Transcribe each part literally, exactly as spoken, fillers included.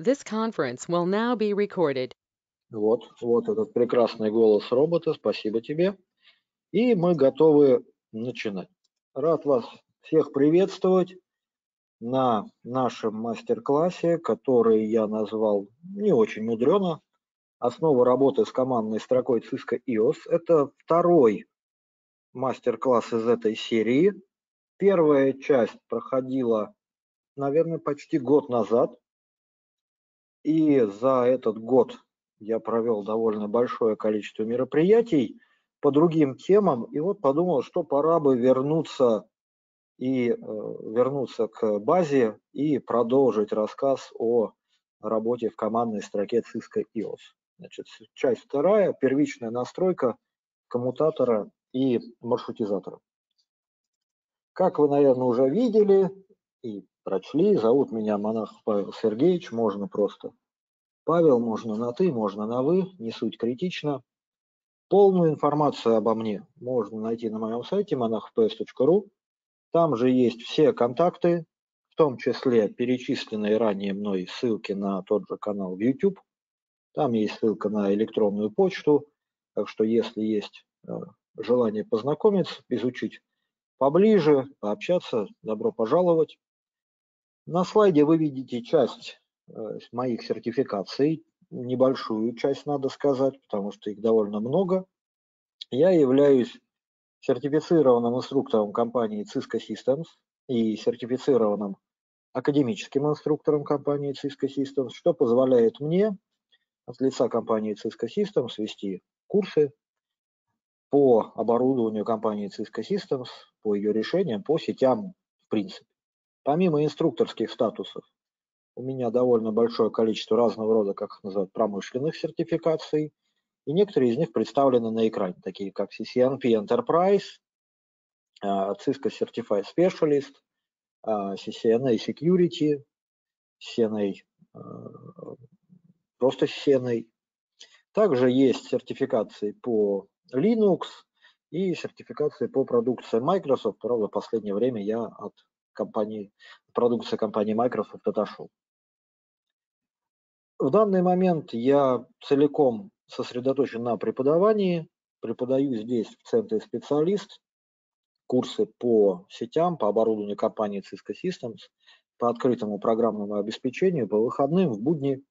This conference will now be recorded. Вот, вот этот прекрасный голос робота, спасибо тебе. И мы готовы начинать. Рад вас всех приветствовать на нашем мастер-классе, который я назвал не очень мудрено. Основа работы с командной строкой Cisco и о эс. Это второй мастер-класс из этой серии. Первая часть проходила, наверное, почти год назад. И за этот год я провел довольно большое количество мероприятий по другим темам. И вот подумал, что пора бы вернуться и э, вернуться к базе и продолжить рассказ о работе в командной строке Cisco и о эс. Значит, часть вторая, первичная настройка коммутатора и маршрутизатора. Как вы, наверное, уже видели и прочли, зовут меня Монахов Павел Сергеевич, можно просто Павел, можно на «ты», можно на «вы», не суть критично. Полную информацию обо мне можно найти на моем сайте монахов пи эс точка ру. Там же есть все контакты, в том числе перечисленные ранее мной ссылки на тот же канал в YouTube. Там есть ссылка на электронную почту, так что если есть желание познакомиться, изучить поближе, пообщаться, добро пожаловать. На слайде вы видите часть моих сертификаций, небольшую часть, надо сказать, потому что их довольно много. Я являюсь сертифицированным инструктором компании Cisco Systems и сертифицированным академическим инструктором компании Cisco Systems, что позволяет мне от лица компании Cisco Systems вести курсы по оборудованию компании Cisco Systems, по ее решениям, по сетям в принципе. Помимо инструкторских статусов, у меня довольно большое количество разного рода, как их называют, промышленных сертификаций, и некоторые из них представлены на экране, такие как си си эн пи Enterprise, Cisco Certified Specialist, си си эн эй Security, си си эн эй, просто си си эн эй. Также есть сертификации по Linux и сертификации по продукции Microsoft. Правда, в последнее время я от компании, продукции компании Microsoft отошел. В данный момент я целиком сосредоточен на преподавании. Преподаю здесь в центре специалист курсы по сетям, по оборудованию компании Cisco Systems, по открытому программному обеспечению, по выходным, в будни.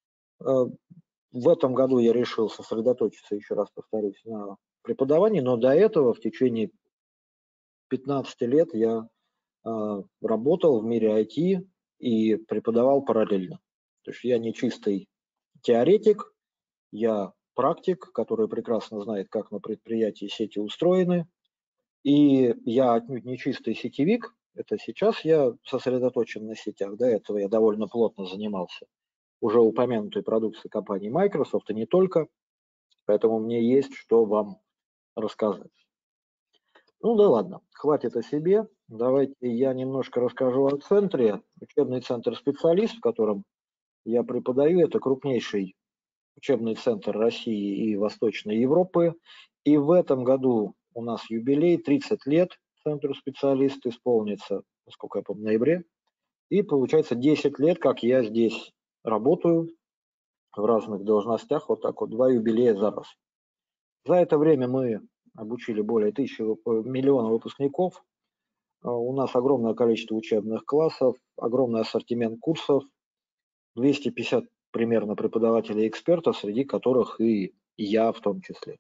В этом году я решил сосредоточиться, еще раз повторюсь, на преподавании, но до этого в течение пятнадцати лет я работал в мире ай ти и преподавал параллельно. То есть я не чистый теоретик, я практик, который прекрасно знает, как на предприятии сети устроены, и я отнюдь не чистый сетевик, это сейчас я сосредоточен на сетях, до этого я довольно плотно занимался уже упомянутой продукцией компании Microsoft, и не только, поэтому мне есть что вам рассказать. Ну да ладно, хватит о себе, давайте я немножко расскажу о центре. Учебный центр «Специалист», в котором я преподаю, это крупнейший учебный центр России и Восточной Европы. И в этом году у нас юбилей, тридцать лет центру «Специалист» исполнится, насколько я помню, в ноябре. И получается десять лет, как я здесь работаю в разных должностях, вот так вот, два юбилея за раз. За это время мы обучили более тысячи, миллиона выпускников. У нас огромное количество учебных классов, огромный ассортимент курсов, двести пятьдесят примерно преподавателей и экспертов, среди которых и я в том числе.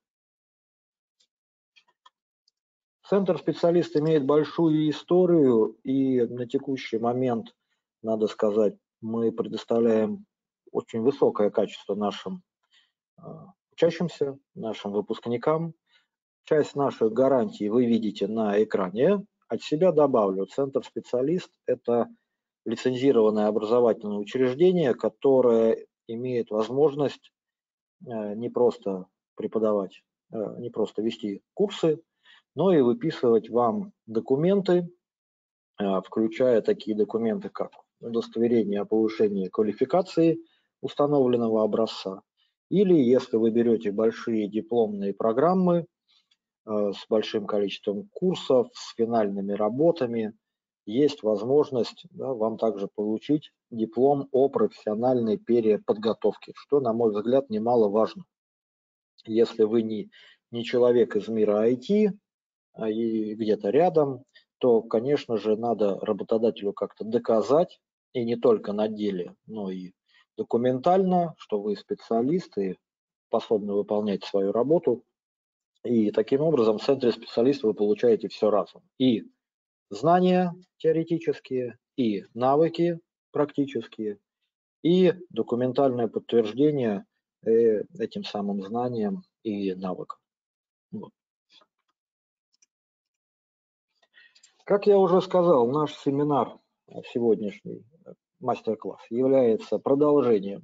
Центр «Специалист» имеет большую историю, и на текущий момент, надо сказать, мы предоставляем очень высокое качество нашим учащимся, нашим выпускникам. Часть наших гарантий вы видите на экране. От себя добавлю, Центр «Специалист» – это лицензированное образовательное учреждение, которое имеет возможность не просто преподавать, не просто вести курсы, но и выписывать вам документы, включая такие документы, как удостоверение о повышении квалификации установленного образца, или если вы берете большие дипломные программы с большим количеством курсов, с финальными работами, есть возможность, да, вам также получить диплом о профессиональной переподготовке, что, на мой взгляд, немаловажно. Если вы не, не человек из мира ай ти, а и где-то рядом, то, конечно же, надо работодателю как-то доказать, и не только на деле, но и документально, что вы специалист и способны выполнять свою работу. И таким образом в центре специалиста вы получаете все разом. И знания теоретические, и навыки практические, и документальное подтверждение э, этим самым знаниям и навыкам. Вот. Как я уже сказал, наш семинар, сегодняшний мастер-класс, является продолжением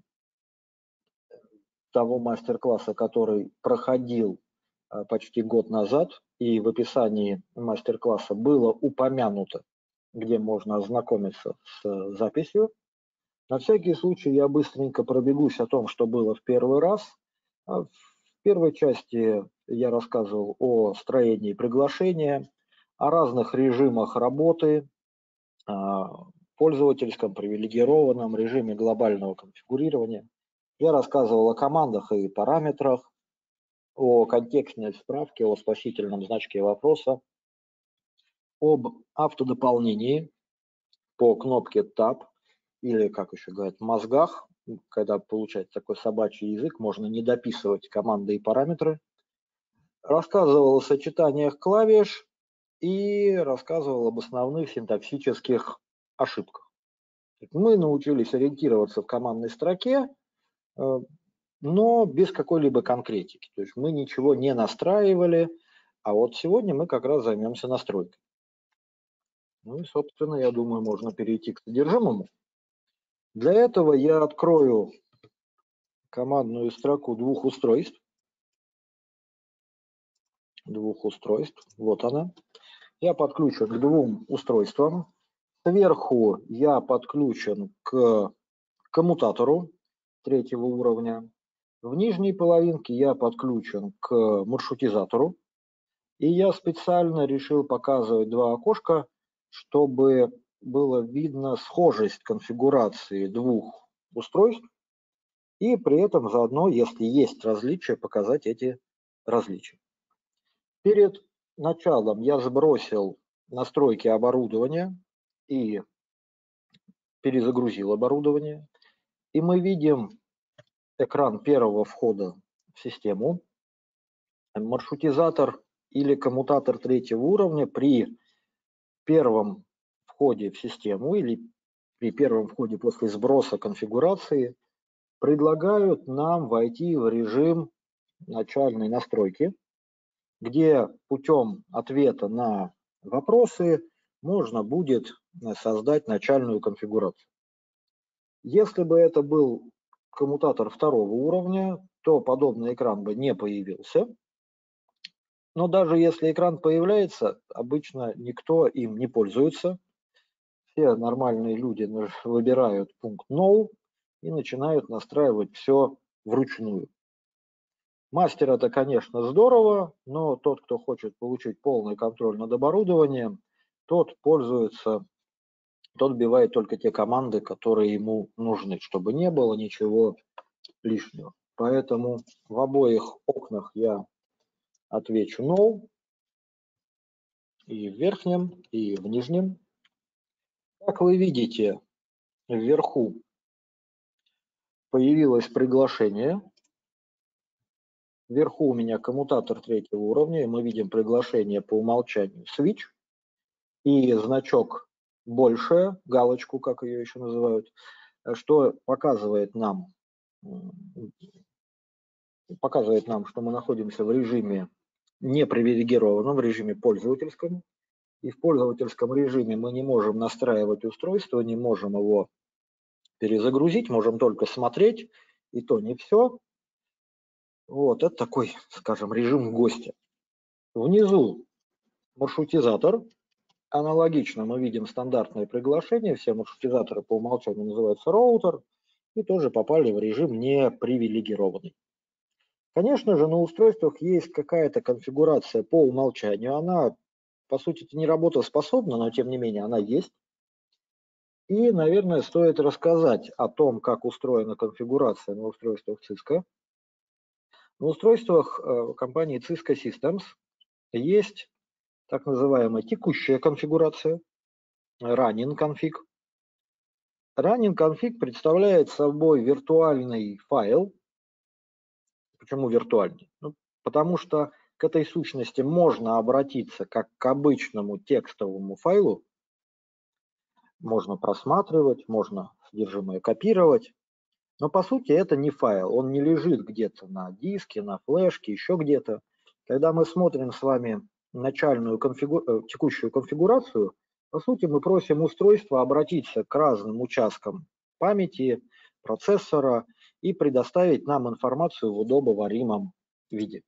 того мастер-класса, который проходил почти год назад, и в описании мастер-класса было упомянуто, где можно ознакомиться с записью. На всякий случай я быстренько пробегусь о том, что было в первый раз. В первой части я рассказывал о строении приглашения, о разных режимах работы, пользовательском, привилегированном режиме глобального конфигурирования. Я рассказывал о командах и параметрах, о контекстной справке, о спасительном значке вопроса, об автодополнении по кнопке Tab, или, как еще говорят, мозгах, когда получается такой собачий язык, можно не дописывать команды и параметры. Рассказывал о сочетаниях клавиш и рассказывал об основных синтаксических ошибках. Мы научились ориентироваться в командной строке, но без какой-либо конкретики. То есть мы ничего не настраивали, а вот сегодня мы как раз займемся настройкой. Ну и, собственно, я думаю, можно перейти к содержимому. Для этого я открою командную строку двух устройств. Двух устройств. Вот она. Я подключен к двум устройствам. Сверху я подключен к коммутатору третьего уровня. В нижней половинке я подключен к маршрутизатору. И я специально решил показывать два окошка, чтобы было видно схожесть конфигурации двух устройств. И при этом заодно, если есть различия, показать эти различия. Перед началом я сбросил настройки оборудования и перезагрузил оборудование. И мы видим экран первого входа в систему. Маршрутизатор или коммутатор третьего уровня при первом входе в систему или при первом входе после сброса конфигурации предлагают нам войти в режим начальной настройки, где путем ответа на вопросы можно будет создать начальную конфигурацию. Если бы это был коммутатор второго уровня, то подобный экран бы не появился. Но даже если экран появляется, обычно никто им не пользуется. Все нормальные люди выбирают пункт No и начинают настраивать все вручную. Мастер — это, конечно, здорово, но тот, кто хочет получить полный контроль над оборудованием, тот пользуется, тот вбивает только те команды, которые ему нужны, чтобы не было ничего лишнего. Поэтому в обоих окнах я отвечу No, и в верхнем, и в нижнем. Как вы видите, вверху появилось приглашение. Вверху у меня коммутатор третьего уровня, и мы видим приглашение по умолчанию Switch и значок больше, галочку, как ее еще называют, что показывает нам, показывает нам, что мы находимся в режиме непривилегированном, в режиме пользовательском. И в пользовательском режиме мы не можем настраивать устройство, не можем его перезагрузить, можем только смотреть, и то не все. Вот, это такой, скажем, режим гостя. Внизу маршрутизатор. Аналогично мы видим стандартное приглашение. Все маршрутизаторы по умолчанию называются роутер и тоже попали в режим непривилегированный. Конечно же, на устройствах есть какая-то конфигурация по умолчанию. Она, по сути, не работоспособна, но тем не менее она есть. И, наверное, стоит рассказать о том, как устроена конфигурация на устройствах Cisco. На устройствах э, компании Cisco Systems есть так называемая текущая конфигурация, running config. Running config представляет собой виртуальный файл. Почему виртуальный? Ну, потому что к этой сущности можно обратиться как к обычному текстовому файлу. Можно просматривать, можно содержимое копировать. Но по сути это не файл, он не лежит где-то на диске, на флешке, еще где-то. Когда мы смотрим с вами начальную конфигу... текущую конфигурацию, по сути мы просим устройство обратиться к разным участкам памяти, процессора и предоставить нам информацию в удобоваримом виде.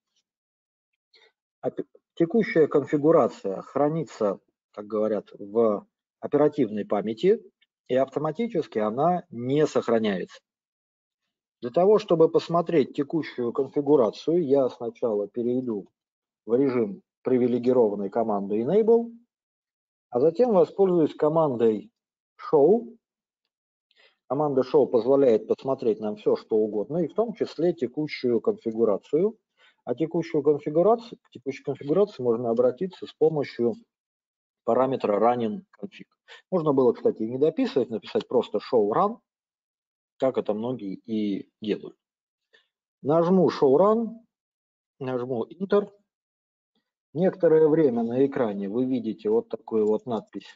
Текущая конфигурация хранится, как говорят, в оперативной памяти, и автоматически она не сохраняется. Для того, чтобы посмотреть текущую конфигурацию, я сначала перейду в режим привилегированной команды Enable, а затем воспользуюсь командой Show. Команда Show позволяет посмотреть нам все, что угодно, и в том числе текущую конфигурацию. А текущую конфигурацию, к текущей конфигурации можно обратиться с помощью параметра running config. Можно было, кстати, не дописывать, написать просто show run, как это многие и делают. Нажму show run, нажму Enter. Некоторое время на экране вы видите вот такую вот надпись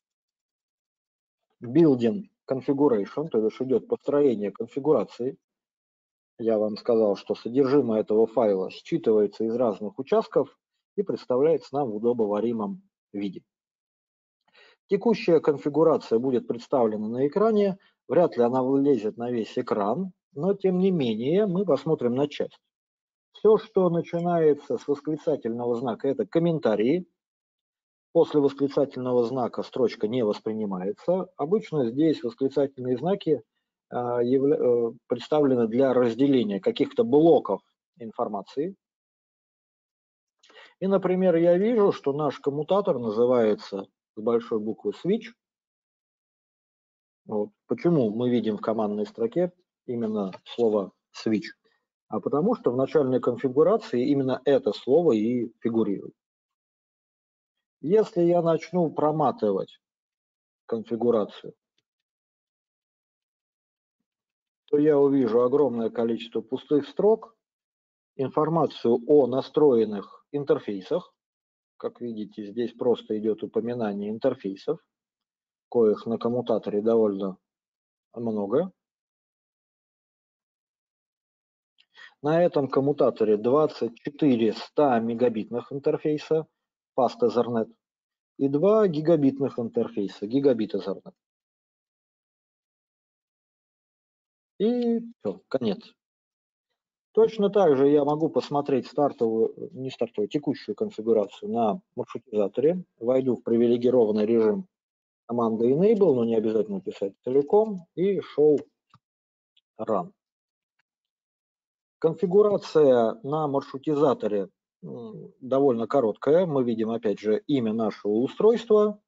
Building Configuration, то есть идет построение конфигурации. Я вам сказал, что содержимое этого файла считывается из разных участков и представляется нам в удобоваримом виде. Текущая конфигурация будет представлена на экране, вряд ли она вылезет на весь экран, но тем не менее мы посмотрим на часть. Все, что начинается с восклицательного знака, это комментарии. После восклицательного знака строчка не воспринимается. Обычно здесь восклицательные знаки э, представлены для разделения каких-то блоков информации. И, например, я вижу, что наш коммутатор называется с большой буквы switch. Вот. Почему мы видим в командной строке именно слово switch? А потому что в начальной конфигурации именно это слово и фигурирует. Если я начну проматывать конфигурацию, то я увижу огромное количество пустых строк, информацию о настроенных интерфейсах. Как видите, здесь просто идет упоминание интерфейсов, коих на коммутаторе довольно много. На этом коммутаторе двадцать четыре ста мегабитных интерфейса Fast Ethernet и два гигабитных интерфейса Gigabit Ethernet. И все, конец. Точно так же я могу посмотреть стартовую, не стартовую, текущую конфигурацию на маршрутизаторе. Войду в привилегированный режим команды Enable, но не обязательно писать целиком, и Show Run. Конфигурация на маршрутизаторе довольно короткая. Мы видим, опять же, имя нашего устройства.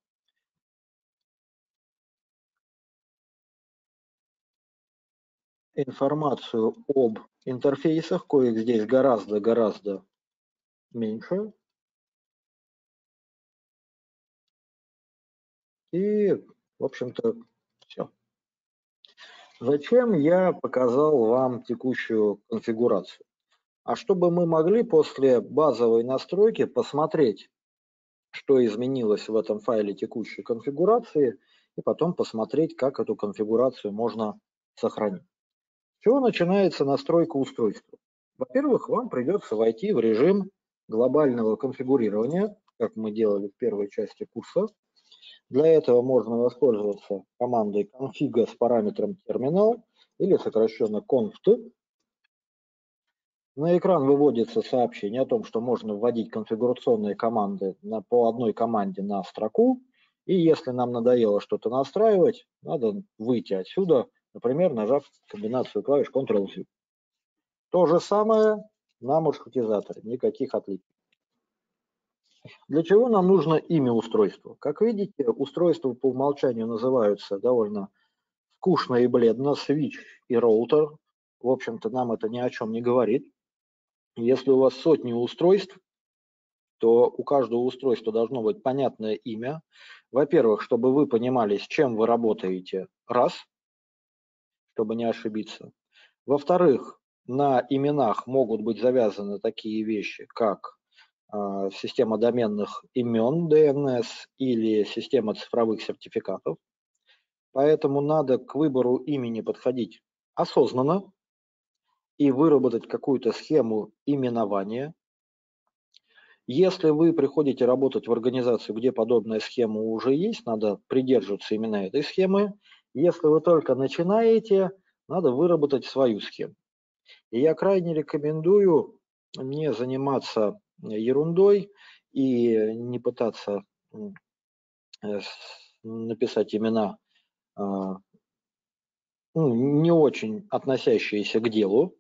Информацию об интерфейсах, коих здесь гораздо-гораздо меньше. И, в общем-то, все. Зачем я показал вам текущую конфигурацию? А чтобы мы могли после базовой настройки посмотреть, что изменилось в этом файле текущей конфигурации, и потом посмотреть, как эту конфигурацию можно сохранить. С чего начинается настройка устройства? Во-первых, вам придется войти в режим глобального конфигурирования, как мы делали в первой части курса. Для этого можно воспользоваться командой config с параметром terminal или сокращенно conft. На экран выводится сообщение о том, что можно вводить конфигурационные команды на, по одной команде на строку. И если нам надоело что-то настраивать, надо выйти отсюда, например, нажав комбинацию клавиш контрол-Z. То же самое на маршрутизаторе, никаких отличий. Для чего нам нужно имя устройства? Как видите, устройства по умолчанию называются довольно скучно и бледно, switch и роутер. В общем-то, нам это ни о чем не говорит. Если у вас сотни устройств, то у каждого устройства должно быть понятное имя. Во-первых, чтобы вы понимали, с чем вы работаете, раз, чтобы не ошибиться. Во-вторых, на именах могут быть завязаны такие вещи, как э, система доменных имен, ди эн эс, или система цифровых сертификатов. Поэтому надо к выбору имени подходить осознанно и выработать какую-то схему именования. Если вы приходите работать в организацию, где подобная схема уже есть, надо придерживаться именно этой схемы. Если вы только начинаете, надо выработать свою схему. И я крайне рекомендую не заниматься ерундой и не пытаться э, написать имена, а, ну, не очень относящиеся к делу.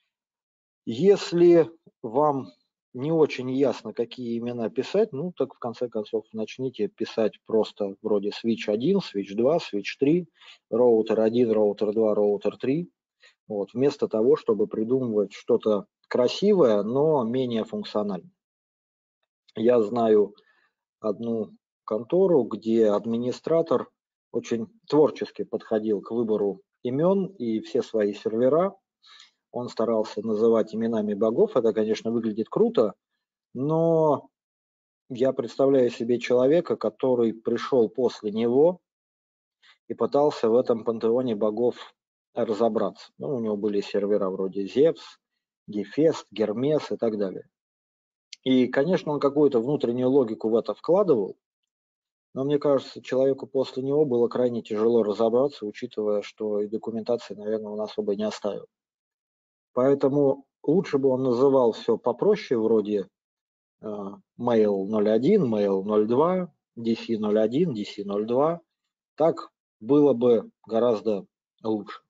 Если вам не очень ясно, какие имена писать, ну так в конце концов начните писать просто вроде switch один, switch два, switch три, роутер один, роутер два, роутер три. Вот, вместо того, чтобы придумывать что-то красивое, но менее функциональное. Я знаю одну контору, где администратор очень творчески подходил к выбору имен, и все свои сервера он старался называть именами богов. Это, конечно, выглядит круто, но я представляю себе человека, который пришел после него и пытался в этом пантеоне богов разобраться. Ну, у него были сервера вроде Зевс, Гефест, Гермес и так далее. И, конечно, он какую-то внутреннюю логику в это вкладывал, но мне кажется, человеку после него было крайне тяжело разобраться, учитывая, что и документации, наверное, он особо не оставил. Поэтому лучше бы он называл все попроще, вроде э, Mail ноль один, Mail ноль два, ди си ноль один, ди си ноль два. Так было бы гораздо лучше.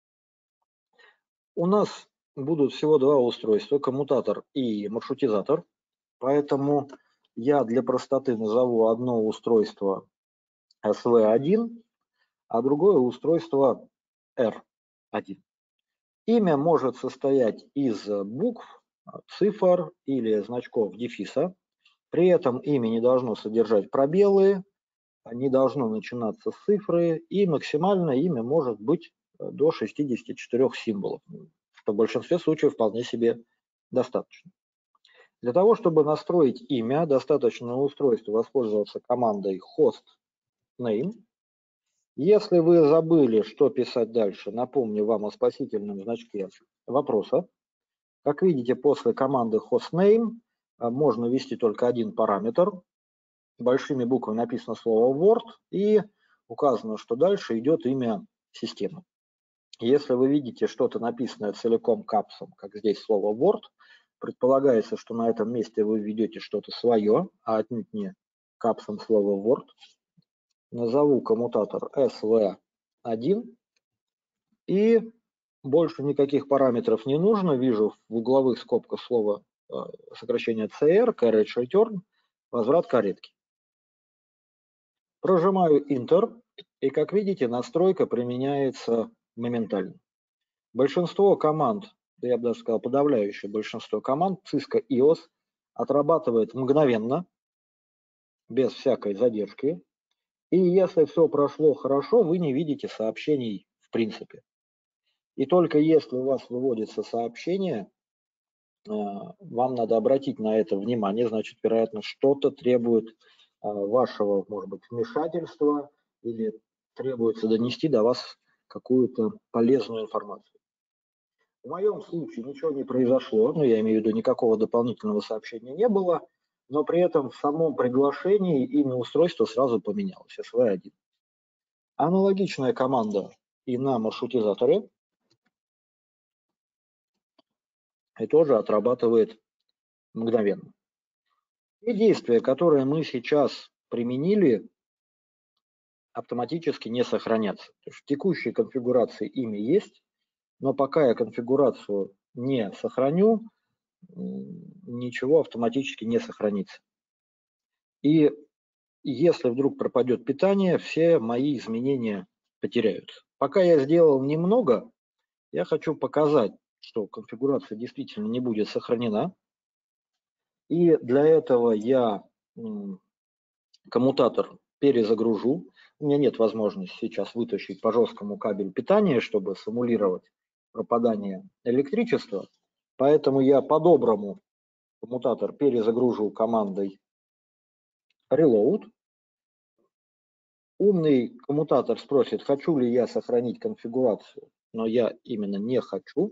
У нас будут всего два устройства, коммутатор и маршрутизатор, поэтому я для простоты назову одно устройство эс ви один, а другое устройство эр один. Имя может состоять из букв, цифр или значков дефиса. При этом имя не должно содержать пробелы, не должно начинаться с цифры, и максимально имя может быть до шестидесяти четырёх символов, что в большинстве случаев вполне себе достаточно. Для того, чтобы настроить имя, достаточно на устройстве воспользоваться командой hostname. Если вы забыли, что писать дальше, напомню вам о спасительном значке вопроса. Как видите, после команды hostname можно ввести только один параметр. Большими буквами написано слово word и указано, что дальше идет имя системы. Если вы видите что-то написанное целиком капсом, как здесь слово word, предполагается, что на этом месте вы введете что-то свое, а отнюдь не капсом слово word. Назову коммутатор эс ви один и больше никаких параметров не нужно. Вижу в угловых скобках слово сокращение си ар, carriage return, возврат каретки. Прожимаю Enter, и как видите, настройка применяется моментально. Большинство команд, я бы даже сказал подавляющее большинство команд Cisco ай о эс отрабатывает мгновенно, без всякой задержки. И если все прошло хорошо, вы не видите сообщений в принципе. И только если у вас выводится сообщение, вам надо обратить на это внимание, значит, вероятно, что-то требует вашего, может быть, вмешательства или требуется донести до вас какую-то полезную информацию. В моем случае ничего не произошло, ну, я имею в виду, никакого дополнительного сообщения не было, но при этом в самом приглашении имя устройства сразу поменялось, эс ви один. Аналогичная команда и на маршрутизаторе, и тоже отрабатывает мгновенно. И действия, которые мы сейчас применили, автоматически не сохранятся. То есть в текущей конфигурации имя есть, но пока я конфигурацию не сохраню, ничего автоматически не сохранится. И если вдруг пропадет питание, все мои изменения потеряются. Пока я сделал немного, я хочу показать, что конфигурация действительно не будет сохранена. И для этого я коммутатор перезагружу. У меня нет возможности сейчас вытащить по жесткому кабелю питания, чтобы симулировать пропадание электричества. Поэтому я по-доброму коммутатор перезагружу командой reload. Умный коммутатор спросит, хочу ли я сохранить конфигурацию, но я именно не хочу.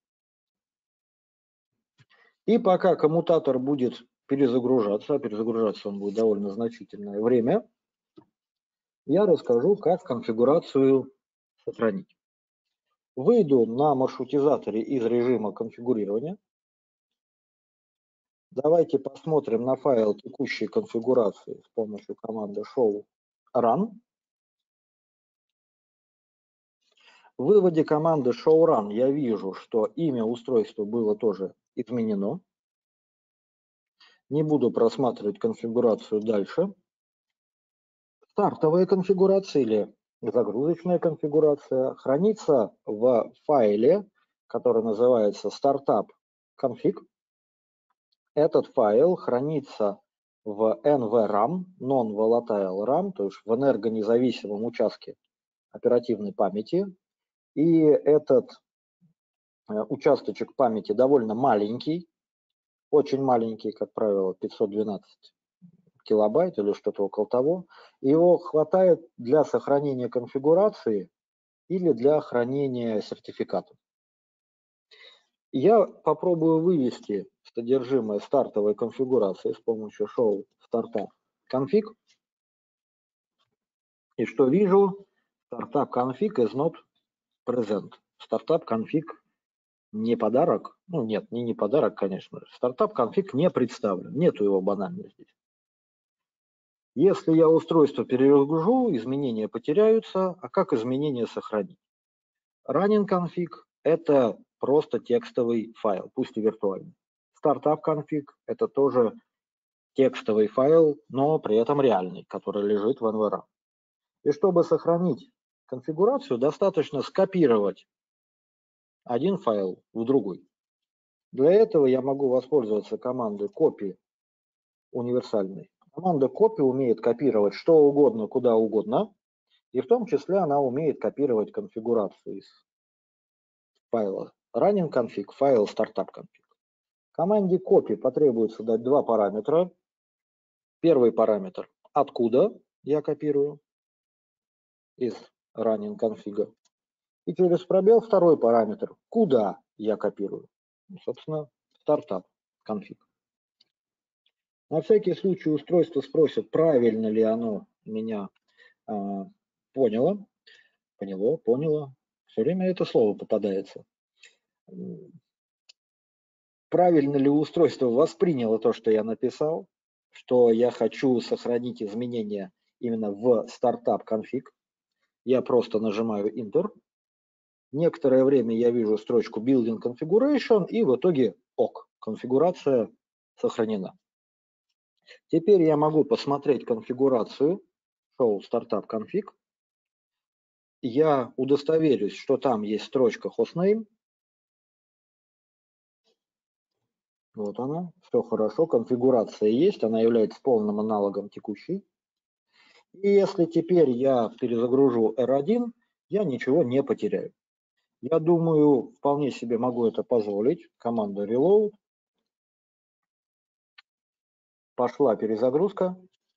И пока коммутатор будет перезагружаться, а перезагружаться он будет довольно значительное время, я расскажу, как конфигурацию сохранить. Выйду на маршрутизаторе из режима конфигурирования. Давайте посмотрим на файл текущей конфигурации с помощью команды show run. В выводе команды show run я вижу, что имя устройства было тоже изменено. Не буду просматривать конфигурацию дальше. Стартовая конфигурация или загрузочная конфигурация хранится в файле, который называется startup config. Этот файл хранится в эн ви рам, non-volatile RAM, то есть в энергонезависимом участке оперативной памяти. И этот участочек памяти довольно маленький, очень маленький, как правило, пятьсот двенадцать килобайт или что-то около того. Его хватает для сохранения конфигурации или для хранения сертификатов. Я попробую вывести содержимое стартовой конфигурации с помощью show startup config. И что вижу? Startup config is not present. Startup config не подарок. Ну нет, не не подарок, конечно. Startup config не представлен. Нету его банально здесь. Если я устройство перегружу, изменения потеряются. А как изменения сохранить? Running config – это просто текстовый файл, пусть и виртуальный. Startup config – это тоже текстовый файл, но при этом реальный, который лежит в эн ви рам. И чтобы сохранить конфигурацию, достаточно скопировать один файл в другой. Для этого я могу воспользоваться командой copy универсальной. Команда copy умеет копировать что угодно, куда угодно, и в том числе она умеет копировать конфигурацию из файла running config, файл startup config. Команде copy потребуется дать два параметра. Первый параметр – откуда я копирую из running config. И через пробел второй параметр – куда я копирую. Собственно, startup config. На всякий случай устройство спросит, правильно ли оно меня э, поняло. Поняло, поняло. Все время это слово попадается. Правильно ли устройство восприняло то, что я написал, что я хочу сохранить изменения именно в startup config. Я просто нажимаю Enter. Некоторое время я вижу строчку Building Configuration, и в итоге ок, конфигурация сохранена. Теперь я могу посмотреть конфигурацию Show Startup Config. Я удостоверюсь, что там есть строчка Hostname. Вот она, все хорошо, конфигурация есть, она является полным аналогом текущей. И если теперь я перезагружу эр один, я ничего не потеряю. Я думаю, вполне себе могу это позволить. Команда Reload. Пошла перезагрузка.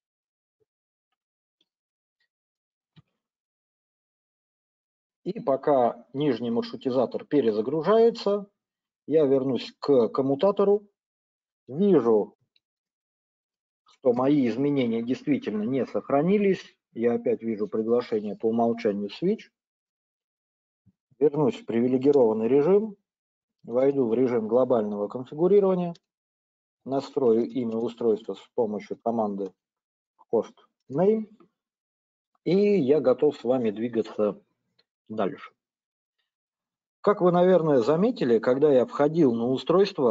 И пока нижний маршрутизатор перезагружается, я вернусь к коммутатору. Вижу, что мои изменения действительно не сохранились. Я опять вижу приглашение по умолчанию switch. Вернусь в привилегированный режим. Войду в режим глобального конфигурирования. Настрою имя устройства с помощью команды hostname. И я готов с вами двигаться дальше. Как вы, наверное, заметили, когда я входил на устройство,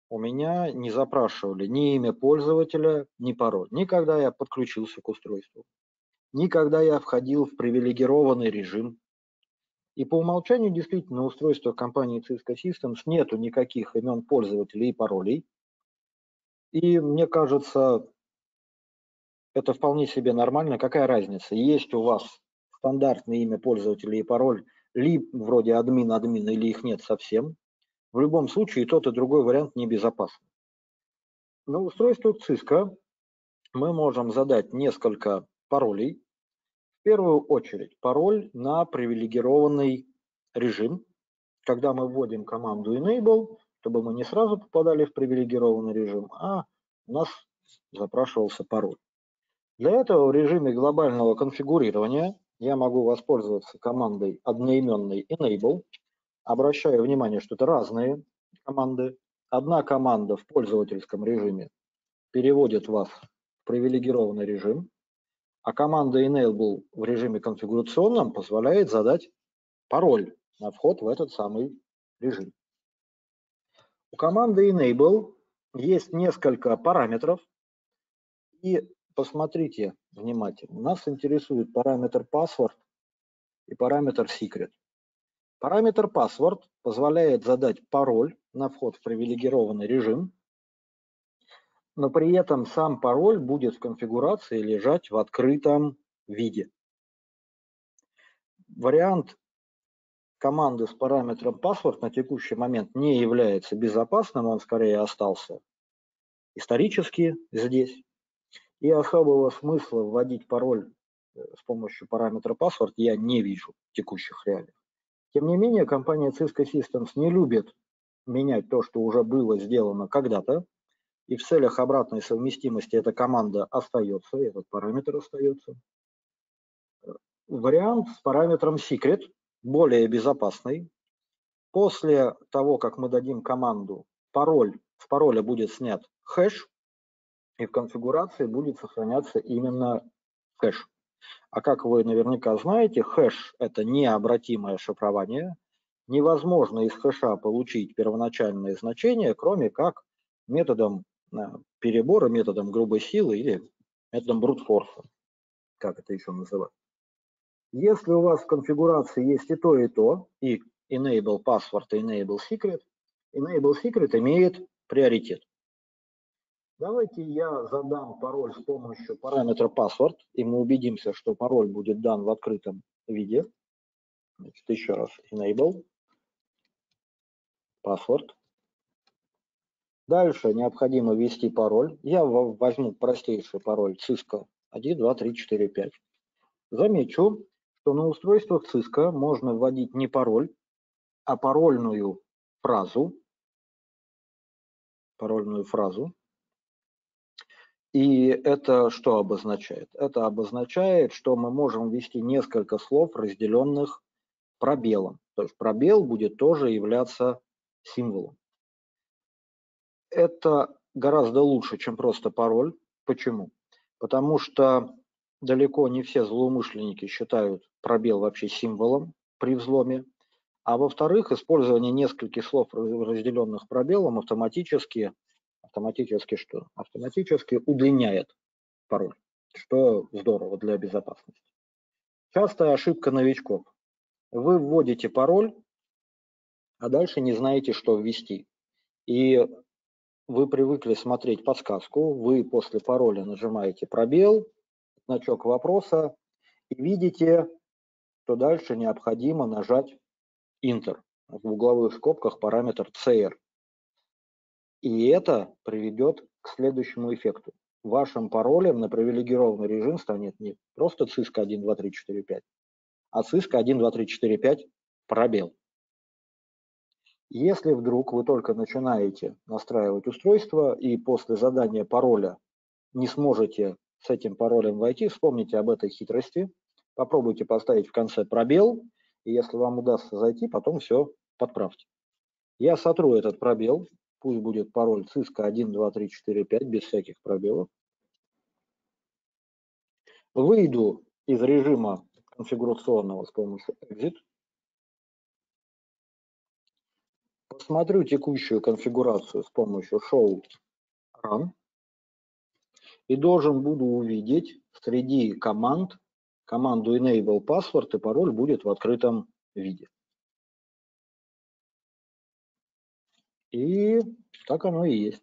у меня не запрашивали ни имя пользователя, ни пароль. Никогда я подключился к устройству, никогда я входил в привилегированный режим. И по умолчанию действительно на устройствах компании Cisco Systems нету никаких имен пользователей и паролей. И мне кажется, это вполне себе нормально. Какая разница, есть у вас стандартное имя пользователя и пароль, ли вроде админ, админ, или их нет совсем. В любом случае и тот, и другой вариант небезопасен. На устройствах Cisco мы можем задать несколько паролей. В первую очередь пароль на привилегированный режим. Когда мы вводим команду enable, чтобы мы не сразу попадали в привилегированный режим, а у нас запрашивался пароль. Для этого в режиме глобального конфигурирования я могу воспользоваться командой одноименной enable. Обращаю внимание, что это разные команды. Одна команда в пользовательском режиме переводит вас в привилегированный режим, а команда enable в режиме конфигурационном позволяет задать пароль на вход в этот самый режим. У команды enable есть несколько параметров, и посмотрите внимательно. Нас интересует параметр password и параметр secret. Параметр password позволяет задать пароль на вход в привилегированный режим, но при этом сам пароль будет в конфигурации лежать в открытом виде. Вариант команды с параметром password на текущий момент не является безопасным, он скорее остался исторически здесь. И особого смысла вводить пароль с помощью параметра password я не вижу в текущих реалиях. Тем не менее, компания Cisco Systems не любит менять то, что уже было сделано когда-то, и в целях обратной совместимости эта команда остается, этот параметр остается. Вариант с параметром secret более безопасный. После того, как мы дадим команду пароль, с пароля будет снят хэш, и в конфигурации будет сохраняться именно хэш. А как вы наверняка знаете, хэш – это необратимое шифрование. Невозможно из хэша получить первоначальное значение, кроме как методом перебора, методом грубой силы или методом брутфорса, как это еще называют. Если у вас в конфигурации есть и то, и то, и enable password, и enable secret, enable secret имеет приоритет. Давайте я задам пароль с помощью параметра password, и мы убедимся, что пароль будет дан в открытом виде. Значит, еще раз enable password. Дальше необходимо ввести пароль. Я возьму простейший пароль Cisco один, два, три, четыре, пять. Замечу, что на устройствах Cisco можно вводить не пароль, а парольную фразу. Парольную фразу. И это что обозначает? Это обозначает, что мы можем ввести несколько слов, разделенных пробелом. То есть пробел будет тоже являться символом. Это гораздо лучше, чем просто пароль. Почему? Потому что далеко не все злоумышленники считают пробел вообще символом при взломе. А во-вторых, использование нескольких слов, разделенных пробелом, автоматически, автоматически что? Автоматически удлиняет пароль, что здорово для безопасности. Частая ошибка новичков. Вы вводите пароль, а дальше не знаете, что ввести. И вы привыкли смотреть подсказку, вы после пароля нажимаете пробел, значок вопроса, и видите, что дальше необходимо нажать Enter. В угловых скобках параметр си эр. И это приведет к следующему эффекту. Вашим паролем на привилегированный режим станет не просто Cisco один, два, три, четыре, пять, а Cisco один, два, три, четыре, пять пробел. Если вдруг вы только начинаете настраивать устройство и после задания пароля не сможете с этим паролем войти, вспомните об этой хитрости, попробуйте поставить в конце пробел, и если вам удастся зайти, потом все подправьте. Я сотру этот пробел, пусть будет пароль Cisco один, два, три, четыре, пять, без всяких пробелов. Выйду из режима конфигурационного с помощью Exit. Посмотрю текущую конфигурацию с помощью show run и должен буду увидеть среди команд команду enable password, и пароль будет в открытом виде. И так оно и есть.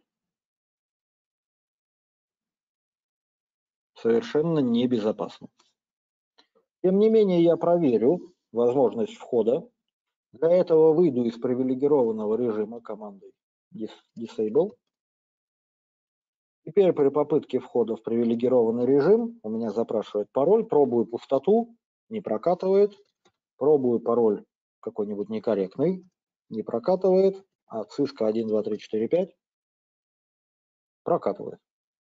Совершенно небезопасно. Тем не менее, я проверю возможность входа. Для этого выйду из привилегированного режима командой disable. Теперь при попытке входа в привилегированный режим у меня запрашивает пароль, пробую пустоту, не прокатывает, пробую пароль какой-нибудь некорректный, не прокатывает, а cisco один, два, три, четыре, пять прокатывает.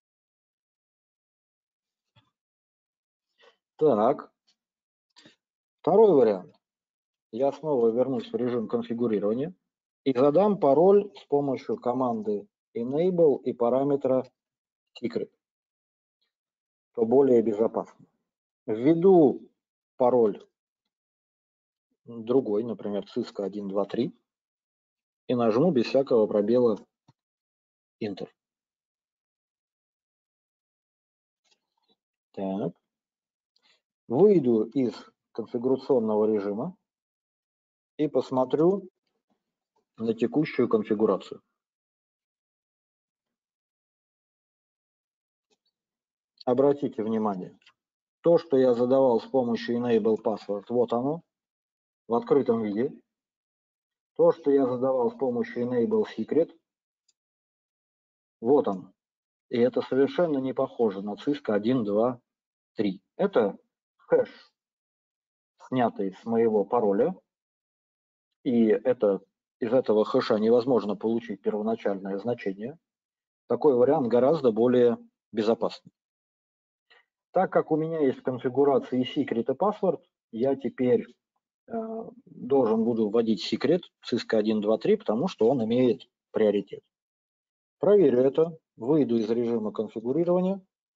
Так, второй вариант. Я снова вернусь в режим конфигурирования и задам пароль с помощью команды enable и параметра secret, что более безопасно. Введу пароль другой, например, cisco один, два, три, и нажму без всякого пробела Enter. Так. Выйду из конфигурационного режима и посмотрю на текущую конфигурацию. Обратите внимание, то, что я задавал с помощью enable password, вот оно, в открытом виде. То, что я задавал с помощью enable secret, вот он. И это совершенно не похоже на cisco один, два, три. Это хэш, снятый с моего пароля. И это, из этого хэша невозможно получить первоначальное значение. Такой вариант гораздо более безопасный. Так как у меня есть в конфигурации secret и password, я теперь э, должен буду вводить secret cisco один, два, три, потому что он имеет приоритет. Проверю это, выйду из режима конфигурирования.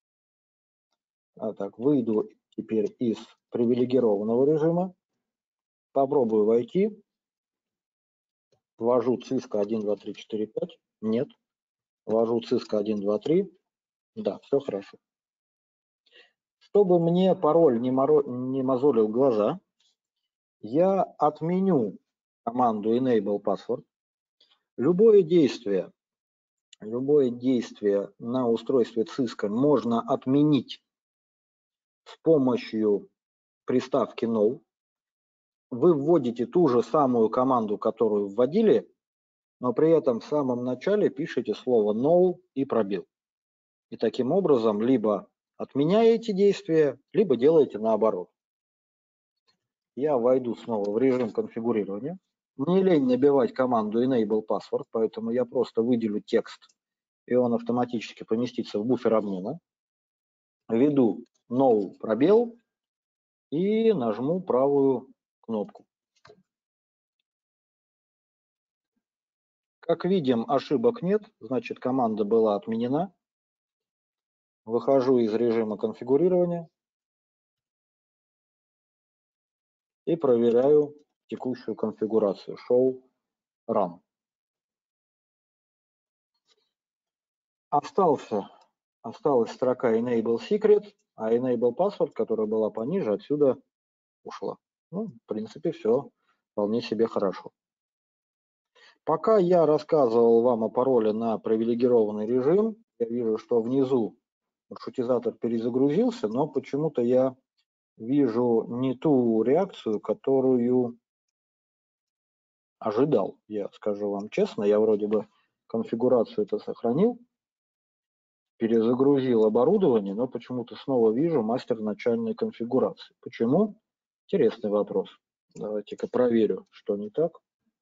А так, выйду теперь из привилегированного режима, попробую войти, ввожу cisco один, два, три, четыре, пять, нет, ввожу cisco один, два, три, да, все хорошо. Чтобы мне пароль не, моро... не мозолил глаза, я отменю команду enable password. Любое действие, любое действие на устройстве cisco можно отменить с помощью приставки no. Вы вводите ту же самую команду, которую вводили, но при этом в самом начале пишите слово no и пробел. И таким образом либо отменяете действие, либо делаете наоборот. Я войду снова в режим конфигурирования. Мне лень набивать команду enable password, поэтому я просто выделю текст, и он автоматически поместится в буфер обмена. Введу no пробел и нажму правую кнопку. Как видим, ошибок нет, значит, команда была отменена. Выхожу из режима конфигурирования и проверяю текущую конфигурацию show run. Остался, осталась строка enable secret, а enable password, которая была пониже, отсюда ушла. Ну, в принципе, все вполне себе хорошо. Пока я рассказывал вам о пароле на привилегированный режим, я вижу, что внизу маршрутизатор перезагрузился, но почему-то я вижу не ту реакцию, которую ожидал. Я скажу вам честно, я вроде бы конфигурацию это сохранил, перезагрузил оборудование, но почему-то снова вижу мастер начальной конфигурации. Почему? Интересный вопрос. Давайте-ка проверю, что не так.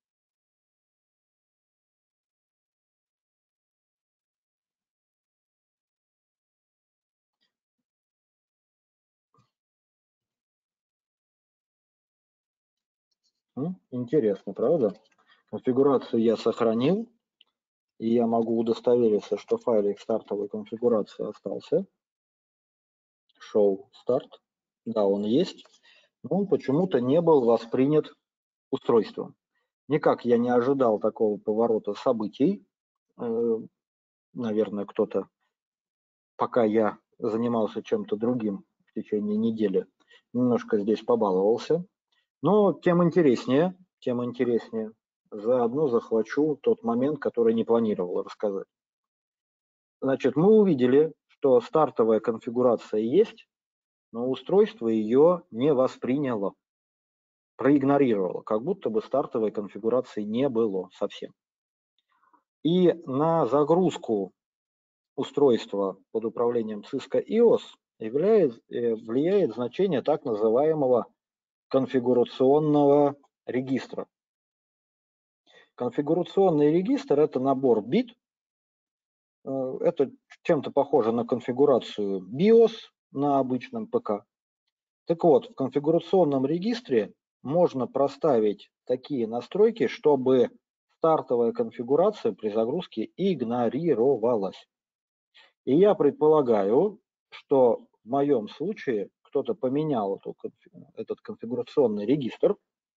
Интересно, правда? Конфигурацию я сохранил, и я могу удостовериться, что файлик стартовой конфигурации остался. Show start. Да, он есть, но он почему-то не был воспринят устройством. Никак я не ожидал такого поворота событий. Наверное, кто-то, пока я занимался чем-то другим в течение недели, немножко здесь побаловался. Но тем интереснее, тем интереснее. Заодно захвачу тот момент, который не планировал рассказать. Значит, мы увидели, что стартовая конфигурация есть, но устройство ее не восприняло, проигнорировало, как будто бы стартовой конфигурации не было совсем. И на загрузку устройства под управлением Cisco и о эс являет, влияет значение так называемого конфигурационного регистра. Конфигурационный регистр – это набор бит. Это чем-то похоже на конфигурацию биос на обычном ПК. Так вот, в конфигурационном регистре можно проставить такие настройки, чтобы стартовая конфигурация при загрузке игнорировалась. И я предполагаю, что в моем случае кто-то поменял эту, этот конфигурационный регистр,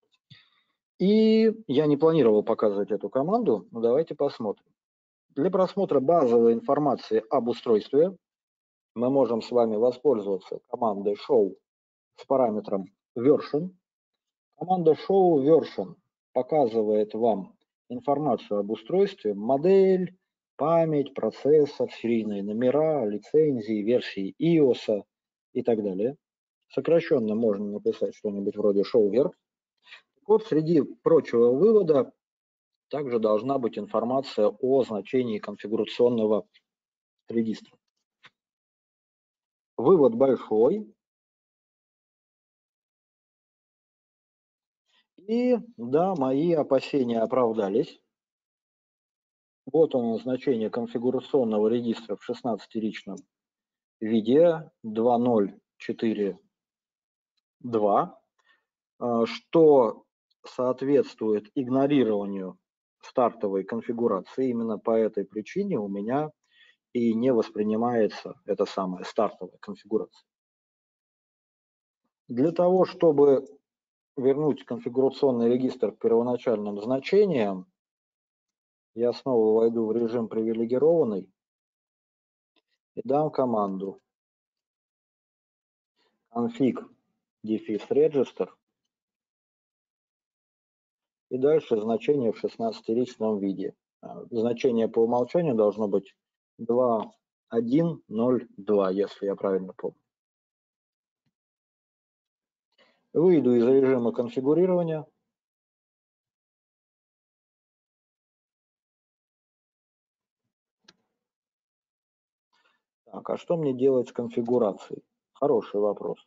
и я не планировал показывать эту команду, но давайте посмотрим. Для просмотра базовой информации об устройстве мы можем с вами воспользоваться командой show с параметром version. Команда show version показывает вам информацию об устройстве, модель, память, процессор, серийные номера, лицензии, версии и о эс и так далее. Сокращенно можно написать что-нибудь вроде show-ver. Вот среди прочего вывода также должна быть информация о значении конфигурационного регистра. Вывод большой. И да, мои опасения оправдались. Вот оно значение конфигурационного регистра в шестнадцатиричном виде два ноль четыре два, что соответствует игнорированию стартовой конфигурации. Именно по этой причине у меня и не воспринимается эта самая стартовая конфигурация. Для того, чтобы вернуть конфигурационный регистр к первоначальным значениям, я снова войду в режим привилегированный и дам команду config дефис register и дальше значение в шестнадцатиричном виде. Значение по умолчанию должно быть два один ноль два, если я правильно помню. Выйду из режима конфигурирования. Так, а что мне делать с конфигурацией? Хороший вопрос.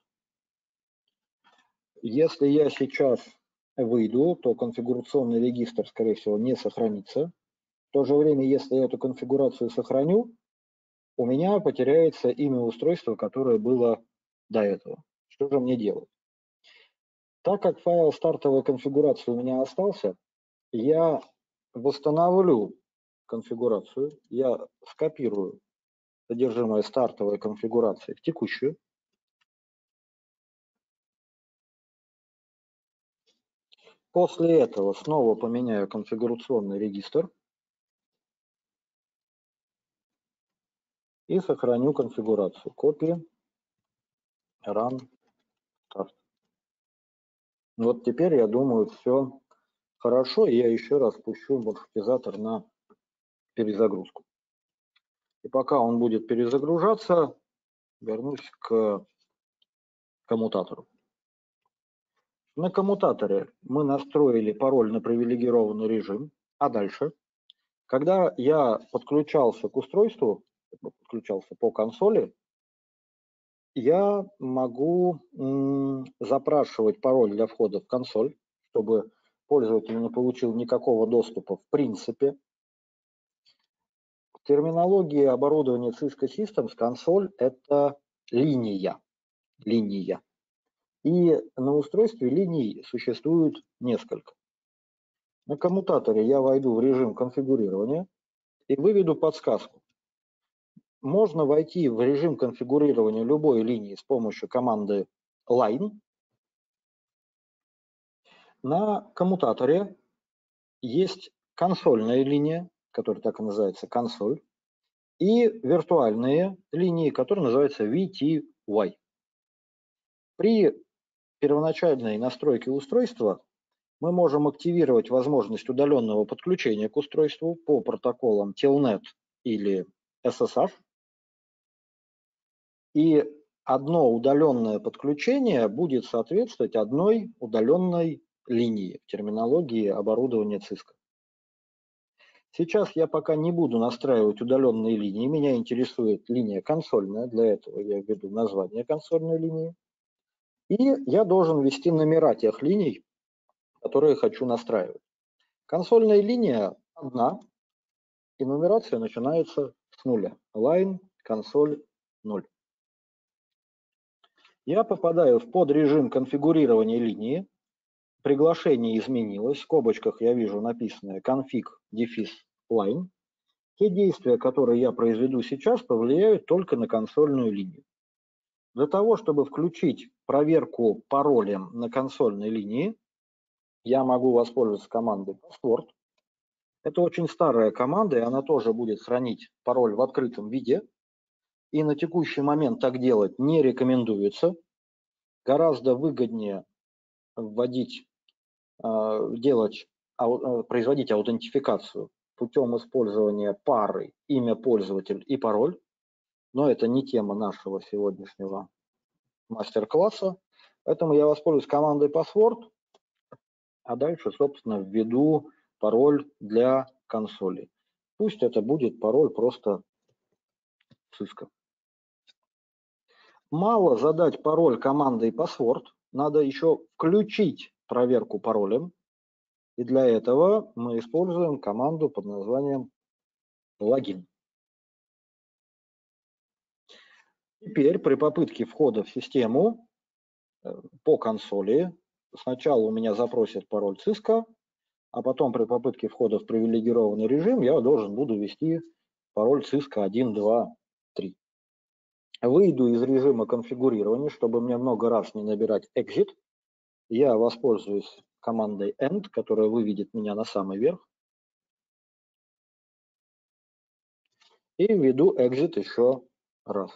Если я сейчас выйду, то конфигурационный регистр, скорее всего, не сохранится. В то же время, если я эту конфигурацию сохраню, у меня потеряется имя устройства, которое было до этого. Что же мне делать? Так как файл стартовой конфигурации у меня остался, я восстановлю конфигурацию, я скопирую содержимое стартовой конфигурации в текущую. После этого снова поменяю конфигурационный регистр и сохраню конфигурацию. Copy, run, start. Вот теперь, я думаю, все хорошо. И я еще раз пущу маршрутизатор на перезагрузку. И пока он будет перезагружаться, вернусь к коммутатору. На коммутаторе мы настроили пароль на привилегированный режим. А дальше, когда я подключался к устройству, подключался по консоли, я могу запрашивать пароль для входа в консоль, чтобы пользователь не получил никакого доступа в принципе. В терминологии оборудования Cisco Systems консоль – это линия. линия. И на устройстве линий существует несколько. На коммутаторе я войду в режим конфигурирования и выведу подсказку. Можно войти в режим конфигурирования любой линии с помощью команды line. На коммутаторе есть консольная линия, которая так и называется консоль, и виртуальные линии, которые называются ви ти уай. При первоначальной настройке устройства мы можем активировать возможность удаленного подключения к устройству по протоколам Telnet или эс эс эйч. И одно удаленное подключение будет соответствовать одной удаленной линии в терминологии оборудования Cisco. Сейчас я пока не буду настраивать удаленные линии, меня интересует линия консольная, для этого я введу название консольной линии. И я должен ввести номера тех линий, которые хочу настраивать. Консольная линия одна, и нумерация начинается с нуля. Line, консоль, ноль. Я попадаю в подрежим конфигурирования линии. Приглашение изменилось. В скобочках я вижу написанное config дефис line. Те действия, которые я произведу сейчас, повлияют только на консольную линию. Для того, чтобы включить проверку паролем на консольной линии, я могу воспользоваться командой password. Это очень старая команда, и она тоже будет хранить пароль в открытом виде. И на текущий момент так делать не рекомендуется. Гораздо выгоднее вводить, делать, производить аутентификацию путем использования пары имя пользователя и пароль. Но это не тема нашего сегодняшнего мастер-класса. Поэтому я воспользуюсь командой password, а дальше, собственно, введу пароль для консоли. Пусть это будет пароль просто Cisco. Мало задать пароль командой password, надо еще включить проверку паролем. И для этого мы используем команду под названием логин. Теперь при попытке входа в систему по консоли сначала у меня запросит пароль Cisco, а потом при попытке входа в привилегированный режим я должен буду ввести пароль Cisco один, два, три. Выйду из режима конфигурирования, чтобы мне много раз не набирать exit. Я воспользуюсь командой end, которая выведет меня на самый верх. И введу exit еще раз.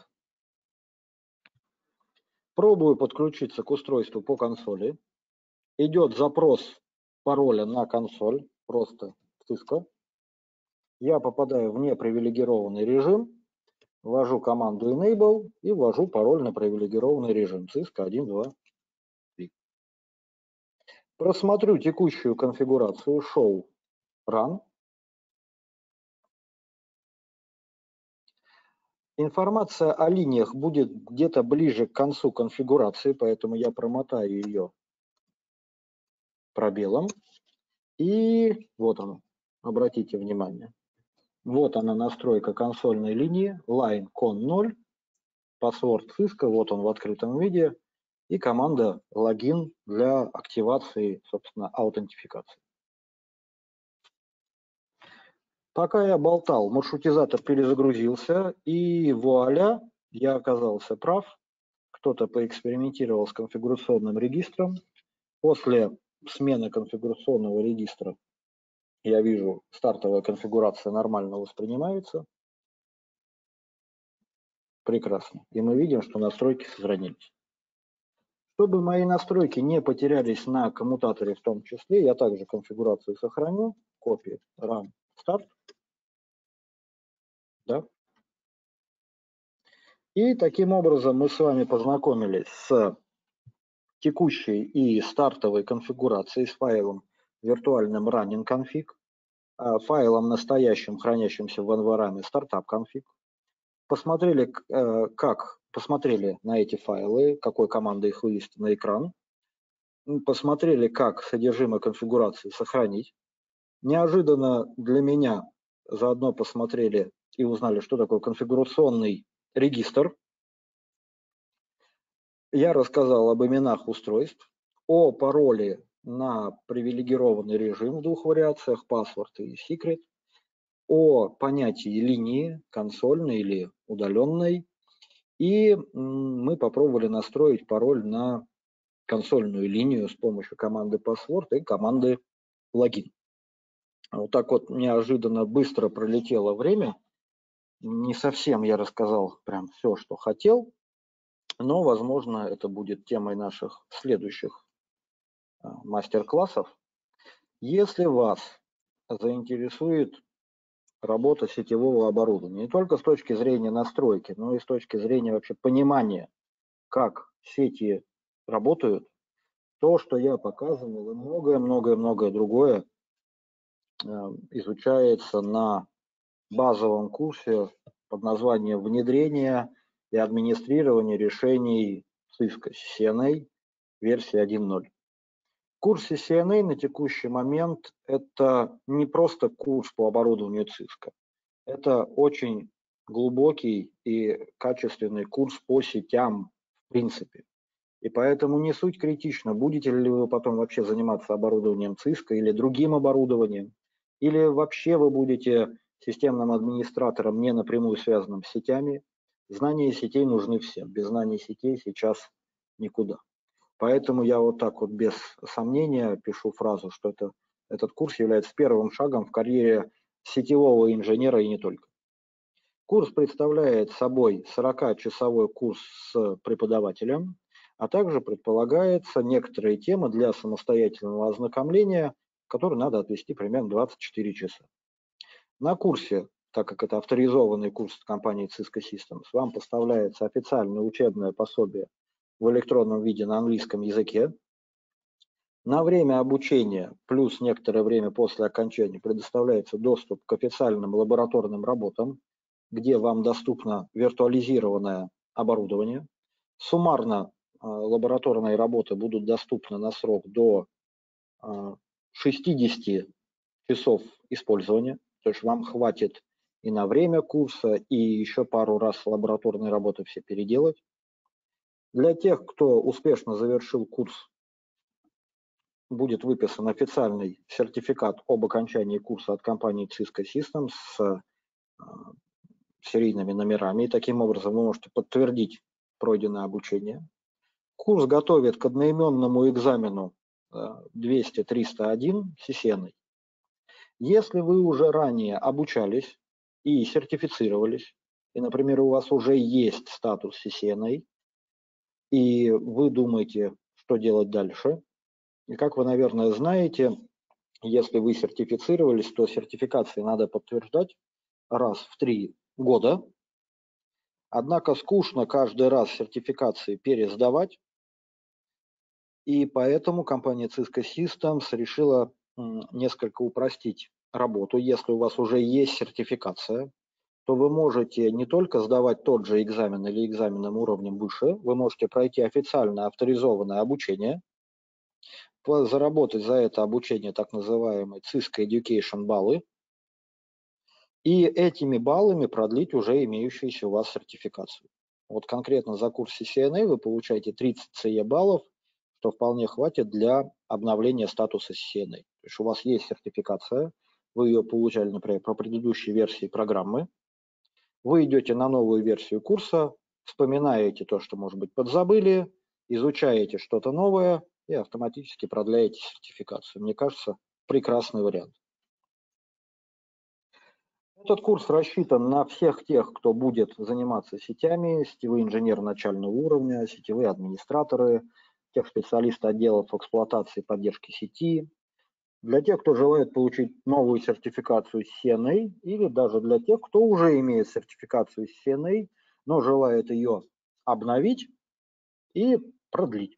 Пробую подключиться к устройству по консоли. Идет запрос пароля на консоль, просто Cisco. Я попадаю в непривилегированный режим. Ввожу команду enable и ввожу пароль на привилегированный режим Cisco один, два, три. Просмотрю текущую конфигурацию show run. Информация о линиях будет где-то ближе к концу конфигурации, поэтому я промотаю ее пробелом. И вот он, обратите внимание. Вот она настройка консольной линии, line con ноль, password Cisco, вот он в открытом виде, и команда логин для активации, собственно, аутентификации. Пока я болтал, маршрутизатор перезагрузился, и вуаля, я оказался прав. Кто-то поэкспериментировал с конфигурационным регистром. После смены конфигурационного регистра я вижу, стартовая конфигурация нормально воспринимается. Прекрасно. И мы видим, что настройки сохранились. Чтобы мои настройки не потерялись на коммутаторе в том числе, я также конфигурацию сохраню. Copy, Run, Start. Да? И таким образом мы с вами познакомились с текущей и стартовой конфигурацией, с файлом виртуальным running config, файлом настоящим, хранящимся в environment startup config. Посмотрели, как, посмотрели на эти файлы, какой командой их вывести на экран. Посмотрели, как содержимое конфигурации сохранить. Неожиданно для меня заодно посмотрели и узнали, что такое конфигурационный регистр. Я рассказал об именах устройств, о пароле на привилегированный режим в двух вариациях, password и secret, о понятии линии, консольной или удаленной, и мы попробовали настроить пароль на консольную линию с помощью команды password и команды логин. Вот так вот неожиданно быстро пролетело время. Не совсем я рассказал прям все, что хотел, но, возможно, это будет темой наших следующих а, мастер-классов. Если вас заинтересует работа сетевого оборудования, не только с точки зрения настройки, но и с точки зрения вообще понимания, как сети работают, то, что я показывал, и многое-многое-многое другое э, изучается на базовом курсе под названием «Внедрение и администрирование решений Cisco си эн эй версии один ноль». Курс си си эн эй на текущий момент – это не просто курс по оборудованию Cisco, это очень глубокий и качественный курс по сетям в принципе. И поэтому не суть критично, будете ли вы потом вообще заниматься оборудованием Cisco или другим оборудованием, или вообще вы будете системным администратором, не напрямую связанным с сетями. Знания сетей нужны всем, без знаний сетей сейчас никуда. Поэтому я вот так вот без сомнения пишу фразу, что это, этот курс является первым шагом в карьере сетевого инженера и не только. Курс представляет собой сорокачасовой курс с преподавателем, а также предполагается некоторые темы для самостоятельного ознакомления, которые надо отвести примерно двадцать четыре часа. На курсе, так как это авторизованный курс компании Cisco Systems, вам поставляется официальное учебное пособие в электронном виде на английском языке. На время обучения плюс некоторое время после окончания предоставляется доступ к официальным лабораторным работам, где вам доступно виртуализированное оборудование. Суммарно э, лабораторные работы будут доступны на срок до э, шестидесяти часов использования, то есть вам хватит и на время курса, и еще пару раз лабораторные работы все переделать. Для тех, кто успешно завершил курс, будет выписан официальный сертификат об окончании курса от компании Cisco Systems с э, серийными номерами, и таким образом вы можете подтвердить пройденное обучение. Курс готовит к одноименному экзамену двести триста один си си эн эй. Если вы уже ранее обучались и сертифицировались, и, например, у вас уже есть статус си си эн эй, и вы думаете, что делать дальше, и как вы, наверное, знаете, если вы сертифицировались, то сертификации надо подтверждать раз в три года. Однако скучно каждый раз сертификации пересдавать, и поэтому компания Cisco Systems решила несколько упростить работу. Если у вас уже есть сертификация, то вы можете не только сдавать тот же экзамен или экзаменом уровнем выше, вы можете пройти официально авторизованное обучение, заработать за это обучение так называемые Cisco Education баллы, и этими баллами продлить уже имеющуюся у вас сертификацию. Вот конкретно за курс си си эн эй вы получаете тридцать си и баллов, что вполне хватит для обновления статуса си си эн эй. То есть у вас есть сертификация, вы ее получали, например, по предыдущей версии программы, вы идете на новую версию курса, вспоминаете то, что, может быть, подзабыли, изучаете что-то новое и автоматически продляете сертификацию. Мне кажется, прекрасный вариант. Этот курс рассчитан на всех тех, кто будет заниматься сетями, сетевые инженеры начального уровня, сетевые администраторы, тех специалисты отделов эксплуатации и поддержки сети, для тех, кто желает получить новую сертификацию си си эн эй, или даже для тех, кто уже имеет сертификацию си си эн эй, но желает ее обновить и продлить.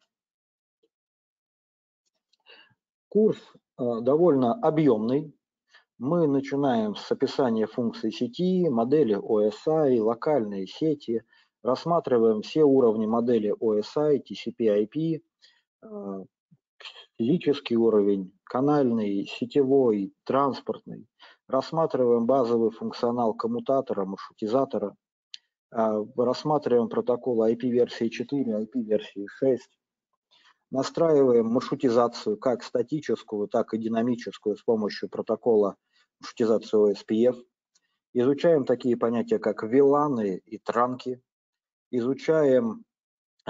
Курс э, довольно объемный. Мы начинаем с описания функций сети, модели о эс ай, локальные сети, рассматриваем все уровни модели о эс ай, ти си пи ай пи, физический уровень, канальный, сетевой, транспортный. Рассматриваем базовый функционал коммутатора, маршрутизатора, рассматриваем протокол ай пи версии четыре, ай пи версии шесть. Настраиваем маршрутизацию как статическую, так и динамическую с помощью протокола маршрутизации о эс пи эф. Изучаем такие понятия, как виланы и транки. Изучаем э,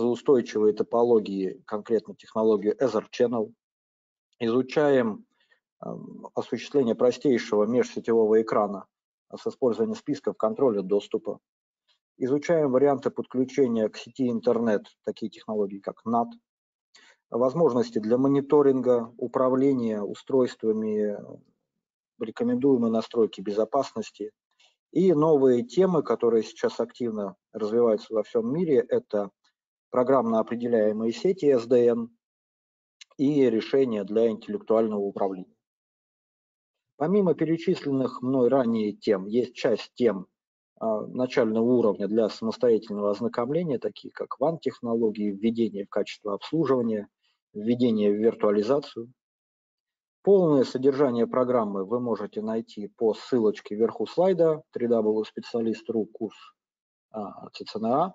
отказоустойчивые топологии, конкретно технологию Ether Channel. Изучаем осуществление простейшего межсетевого экрана с использованием списков контроля доступа. Изучаем варианты подключения к сети интернет, такие технологии как нат, возможности для мониторинга, управления устройствами, рекомендуемые настройки безопасности и новые темы, которые сейчас активно развиваются во всем мире, это программно определяемые сети эс ди эн и решения для интеллектуального управления. Помимо перечисленных мной ранее тем, есть часть тем а, начального уровня для самостоятельного ознакомления, такие как ван-технологии, введение в качество обслуживания, введение в виртуализацию. Полное содержание программы вы можете найти по ссылочке вверху слайда дабл ю дабл ю дабл ю точка специалист точка ру курс цэ цэ эн а.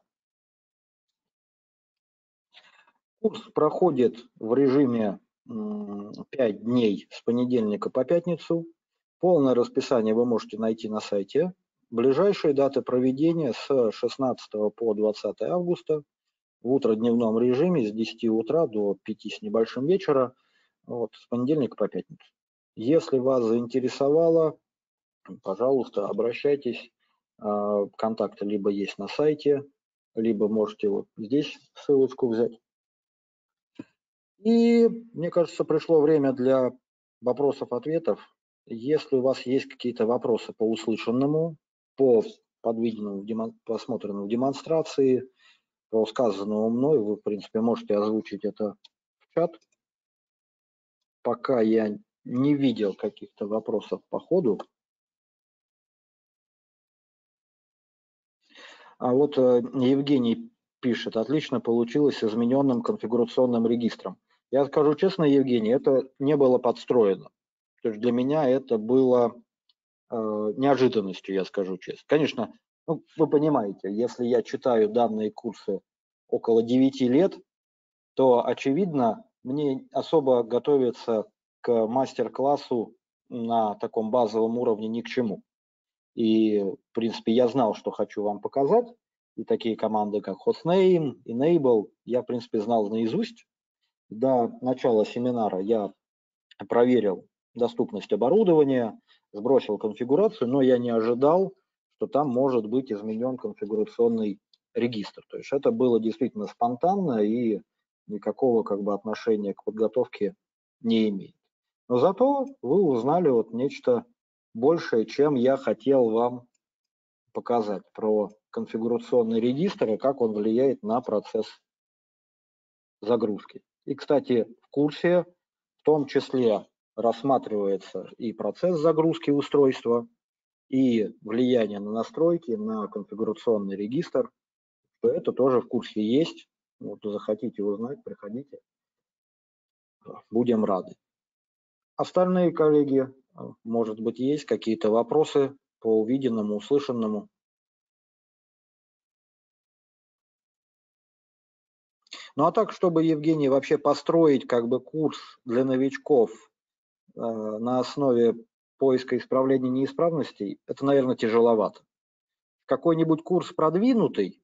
Курс проходит в режиме пять дней с понедельника по пятницу. Полное расписание вы можете найти на сайте. Ближайшие даты проведения с шестнадцатого по двадцатое августа в утродневном режиме с десяти утра до пяти с небольшим вечера, вот, с понедельника по пятницу. Если вас заинтересовало, пожалуйста, обращайтесь. Контакты либо есть на сайте, либо можете вот здесь ссылочку взять. И, мне кажется, пришло время для вопросов-ответов. Если у вас есть какие-то вопросы по услышанному, по подвиденному, посмотренному в демонстрации, по сказанному мной, вы, в принципе, можете озвучить это в чат. Пока я не видел каких-то вопросов по ходу. А вот Евгений пишет, отлично получилось с измененным конфигурационным регистром. Я скажу честно, Евгений, это не было подстроено. То есть для меня это было э, неожиданностью, я скажу честно. Конечно, ну, вы понимаете, если я читаю данные курсы около девяти лет, то, очевидно, мне особо готовиться к мастер-классу на таком базовом уровне ни к чему. И, в принципе, я знал, что хочу вам показать. И такие команды, как hostname, enable, я, в принципе, знал наизусть. До начала семинара я проверил доступность оборудования, сбросил конфигурацию, но я не ожидал, что там может быть изменен конфигурационный регистр. То есть это было действительно спонтанно и никакого как бы отношения к подготовке не имеет. Но зато вы узнали вот нечто большее, чем я хотел вам показать про конфигурационный регистр и как он влияет на процесс загрузки. И, кстати, в курсе в том числе рассматривается и процесс загрузки устройства, и влияние на настройки, на конфигурационный регистр. Это тоже в курсе есть. Вот, захотите узнать, приходите. Будем рады. Остальные коллеги, может быть, есть какие-то вопросы по увиденному, услышанному? Ну а так, чтобы, Евгений, вообще построить как бы курс для новичков э, на основе поиска исправления неисправностей, это, наверное, тяжеловато. Какой-нибудь курс продвинутый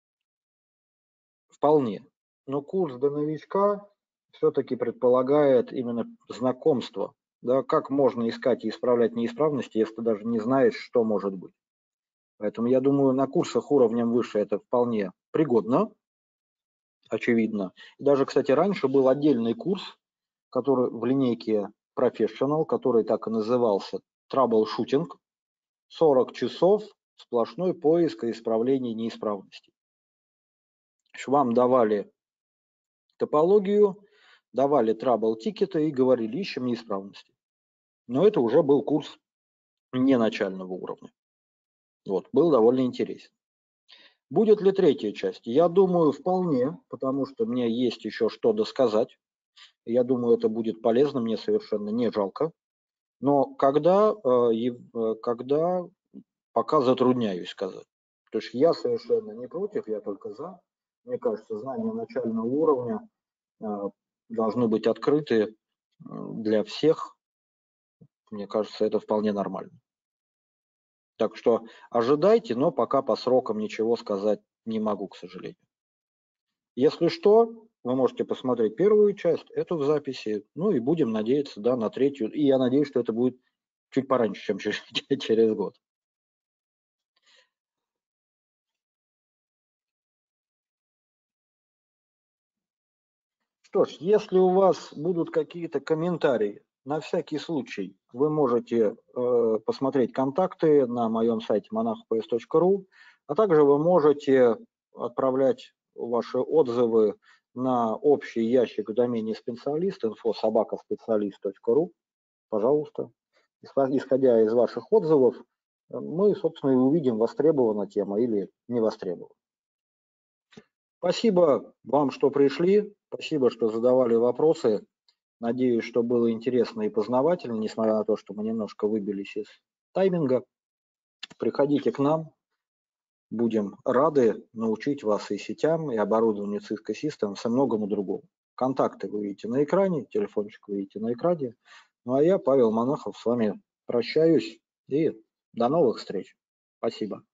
вполне, но курс для новичка все-таки предполагает именно знакомство. Да, как можно искать и исправлять неисправности, если ты даже не знаешь, что может быть. Поэтому я думаю, на курсах уровнем выше это вполне пригодно, очевидно. И даже, кстати, раньше был отдельный курс, который в линейке Professional, который так и назывался Troubleshooting, сорок часов сплошной поиск и исправление неисправностей. Вам давали топологию, давали trouble-тикеты и говорили, ищем неисправности. Но это уже был курс не начального уровня. Вот, был довольно интересен. Будет ли третья часть? Я думаю, вполне, потому что мне есть еще что досказать. Я думаю, это будет полезно, мне совершенно не жалко. Но когда, когда пока затрудняюсь сказать. То есть я совершенно не против, я только за. Мне кажется, знания начального уровня должны быть открыты для всех. Мне кажется, это вполне нормально. Так что ожидайте, но пока по срокам ничего сказать не могу, к сожалению. Если что, вы можете посмотреть первую часть, эту в записи, ну и будем надеяться, да, на третью. И я надеюсь, что это будет чуть пораньше, чем через, через год. Что ж, если у вас будут какие-то комментарии, на всякий случай вы можете э, посмотреть контакты на моем сайте монахопс точка ру, а также вы можете отправлять ваши отзывы на общий ящик в домене специалист, инфо собака специалист точка ру, пожалуйста. Исходя из ваших отзывов, мы, собственно, и увидим, востребована тема или не востребована. Спасибо вам, что пришли, спасибо, что задавали вопросы. Надеюсь, что было интересно и познавательно, несмотря на то, что мы немножко выбились из тайминга. Приходите к нам, будем рады научить вас и сетям, и оборудованию Cisco Systems, и многому другому. Контакты вы видите на экране, телефончик вы видите на экране. Ну а я, Павел Монахов, с вами прощаюсь и до новых встреч. Спасибо.